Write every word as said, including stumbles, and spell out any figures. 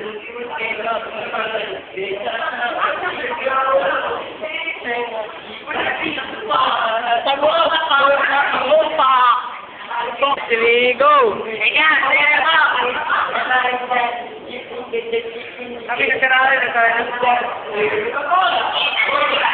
Siligo! Eka, sige ako! Sabi ka sarali na tayo.